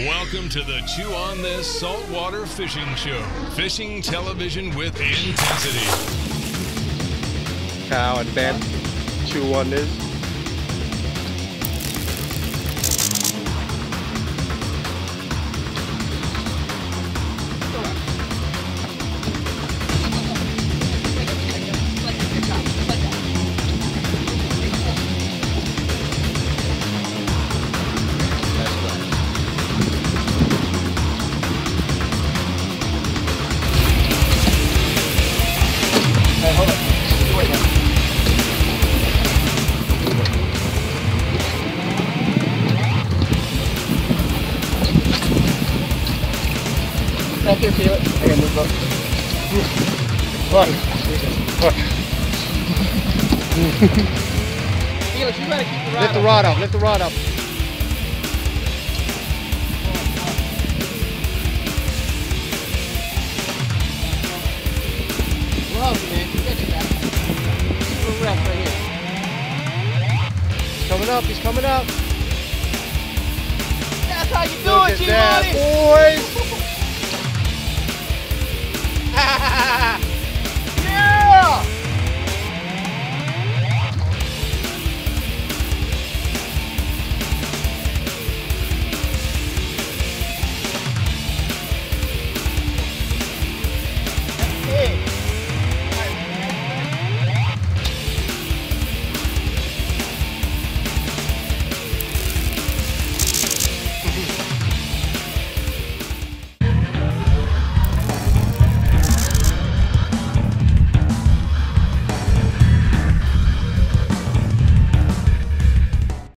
Welcome to the Chew on This Saltwater Fishing Show. Fishing television with intensity. Kyle and Ben, chew on this. Back here, feel it. I gotta move up. Look. Felix, you gotta keep the rod Lift the rod up, lift the rod up. We're helping, man. Get you back. Little rest right here. He's coming up, he's coming up. That's how you do Look it, at G that, Money! boys.